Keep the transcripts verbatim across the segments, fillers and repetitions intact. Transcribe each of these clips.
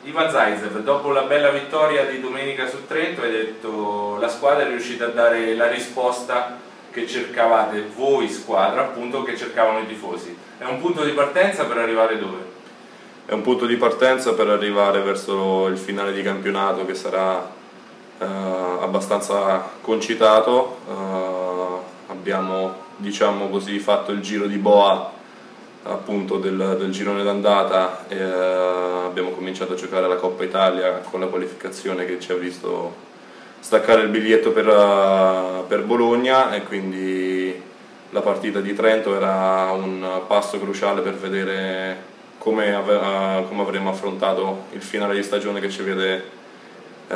Ivan Zaytsev, dopo la bella vittoria di domenica su Trento, hai detto la squadra è riuscita a dare la risposta che cercavate voi squadra, appunto, che cercavano i tifosi. È un punto di partenza per arrivare dove? È un punto di partenza per arrivare verso il finale di campionato, che sarà eh, abbastanza concitato. Eh, abbiamo, diciamo così, fatto il giro di boa appunto del, del girone d'andata e eh, abbiamo cominciato a giocare la Coppa Italia con la qualificazione che ci ha visto staccare il biglietto per, uh, per Bologna, e quindi la partita di Trento era un passo cruciale per vedere come, uh, come avremmo affrontato il finale di stagione che ci vede, uh,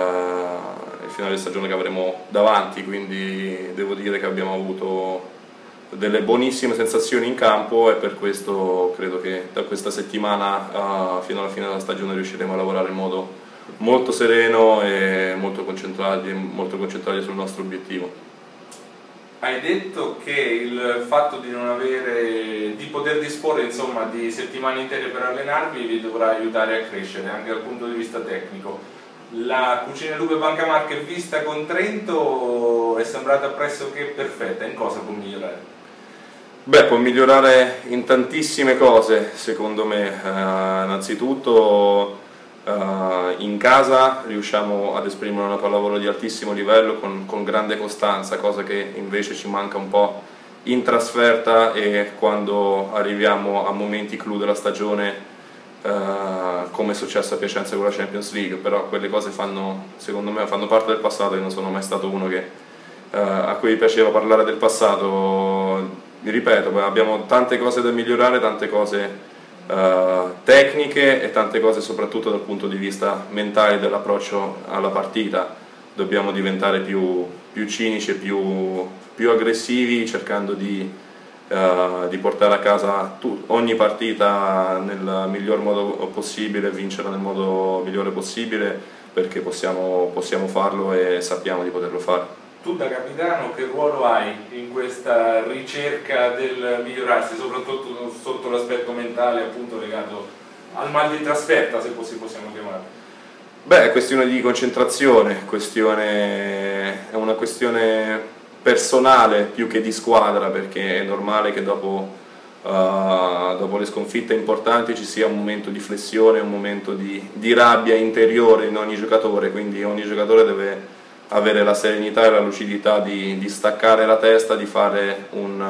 il finale di stagione che avremo davanti. Quindi devo dire che abbiamo avuto delle buonissime sensazioni in campo, e per questo credo che da questa settimana uh, fino alla fine della stagione riusciremo a lavorare in modo molto sereno e molto concentrati, molto concentrati sul nostro obiettivo. Hai detto che il fatto di non avere, di poter disporre insomma di settimane intere per allenarvi vi dovrà aiutare a crescere anche dal punto di vista tecnico. La Cucine Lube Banca Marche vista con Trento è sembrata pressoché perfetta. In cosa può migliorare? Beh, può migliorare in tantissime cose, secondo me. Uh, innanzitutto uh, in casa riusciamo ad esprimere una pallavolo di altissimo livello con, con grande costanza, cosa che invece ci manca un po' in trasferta e quando arriviamo a momenti clou della stagione, uh, come è successo a Piacenza con la Champions League. Però quelle cose fanno, secondo me, fanno parte del passato. Io non sono mai stato uno che, uh, a cui piaceva parlare del passato. Mi ripeto, abbiamo tante cose da migliorare, tante cose uh, tecniche e tante cose soprattutto dal punto di vista mentale dell'approccio alla partita. Dobbiamo diventare più, più cinici e più, più aggressivi, cercando di, uh, di portare a casa tu, ogni partita nel miglior modo possibile, vincerla nel modo migliore possibile, perché possiamo, possiamo farlo e sappiamo di poterlo fare. Tu da capitano che ruolo hai in questa ricerca del migliorarsi, soprattutto sotto l'aspetto mentale, appunto legato al mal di trasferta, se così possiamo chiamare? Beh, è questione di concentrazione, questione, è una questione personale più che di squadra, perché è normale che dopo, uh, dopo le sconfitte importanti ci sia un momento di flessione, un momento di, di rabbia interiore in ogni giocatore, quindi ogni giocatore deve avere la serenità e la lucidità di, di staccare la testa, di fare un,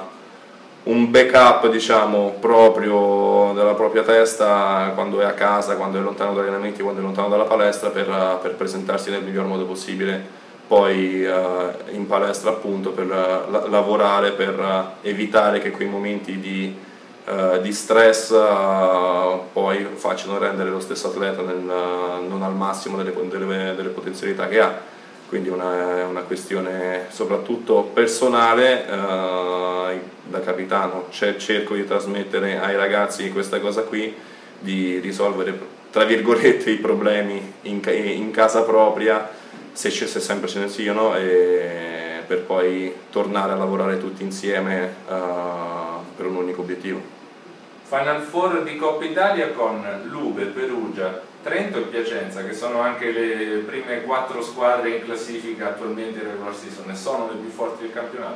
uh, un backup, diciamo, proprio della propria testa quando è a casa, quando è lontano dagli allenamenti, quando è lontano dalla palestra, per, uh, per presentarsi nel miglior modo possibile poi uh, in palestra, appunto, per uh, la lavorare, per uh, evitare che quei momenti di, uh, di stress uh, poi facciano rendere lo stesso atleta nel, uh, non al massimo delle, delle, delle potenzialità che ha. Quindi è una, una questione soprattutto personale. Eh, da capitano cerco di trasmettere ai ragazzi questa cosa qui, di risolvere tra virgolette i problemi in, in casa propria, se, se sempre ce ne siano, e per poi tornare a lavorare tutti insieme eh, per un unico obiettivo. Final Four di Coppa Italia con Lube, Perugia, Trento e Piacenza, che sono anche le prime quattro squadre in classifica attualmente in regular season, e sono le più forti del campionato?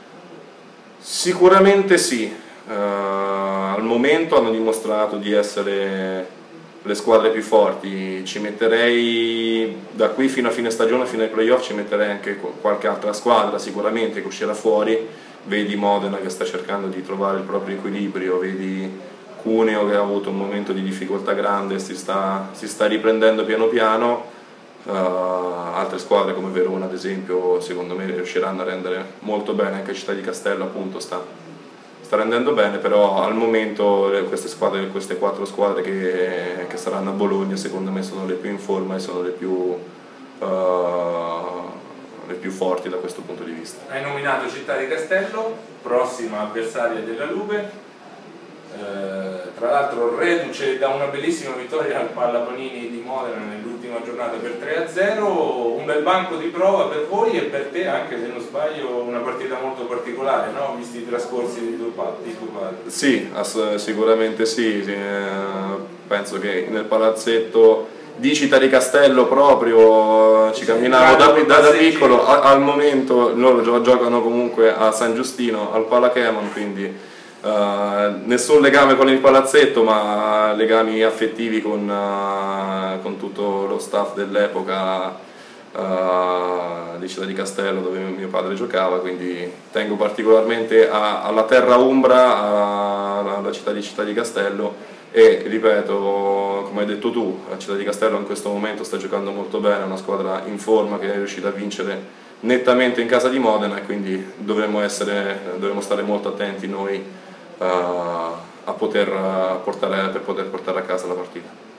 Sicuramente sì, uh, al momento hanno dimostrato di essere le squadre più forti. Ci metterei, da qui fino a fine stagione, fino ai playoff, ci metterei anche qualche altra squadra sicuramente che uscirà fuori. Vedi Modena che sta cercando di trovare il proprio equilibrio, vedi Cuneo che ha avuto un momento di difficoltà grande e si sta, si sta riprendendo piano piano. Uh, altre squadre come Verona, ad esempio, secondo me riusciranno a rendere molto bene. Anche Città di Castello, appunto, sta, sta rendendo bene, però al momento queste, squadre, queste quattro squadre che, che saranno a Bologna, secondo me, sono le più in forma e sono le più, uh, le più forti da questo punto di vista. Hai nominato Città di Castello, prossima avversaria della Lube. Eh, tra l'altro reduce da una bellissima vittoria al Pallapanini di Modena nell'ultima giornata per tre a zero, un bel banco di prova per voi e per te anche, se non sbaglio, una partita molto particolare, no? Visti i trascorsi di tuo padre. Sì, sicuramente sì, sì. penso che nel palazzetto di Città di Castello proprio ci camminavo da, da, da piccolo, a, al momento loro giocano comunque a San Giustino, al Palakemon, quindi Uh, nessun legame con il palazzetto, ma legami affettivi con, uh, con tutto lo staff dell'epoca uh, di Città di Castello dove mio padre giocava, quindi tengo particolarmente a, alla terra umbra, a, alla città di Città di Castello e ripeto, come hai detto tu, la Città di Castello in questo momento sta giocando molto bene, è una squadra in forma che è riuscita a vincere nettamente in casa di Modena e quindi dovremmo, essere, dovremmo stare molto attenti noi Uh, a poter, uh, portare, per poter portare a casa la partita.